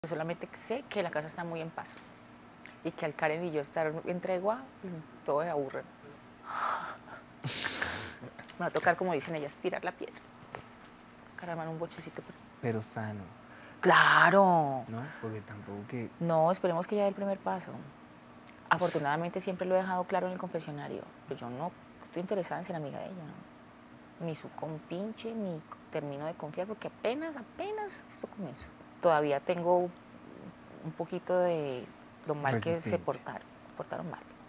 Solamente sé que la casa está muy en paz y que al Karen y yo estar en tregua, todo se aburre. Me va a tocar, como dicen ellas, tirar la piedra. Para armar un bochecito. Pero sano, ¡Claro! ¿no? Porque tampoco que... No, esperemos que ya dé el primer paso. Afortunadamente siempre lo he dejado claro en el confesionario. Pues yo no estoy interesada en ser amiga de ella, ¿no? Ni su compinche, ni termino de confiar porque apenas esto comenzó. Todavía tengo un poquito de lo mal que se Resistencia. portaron mal.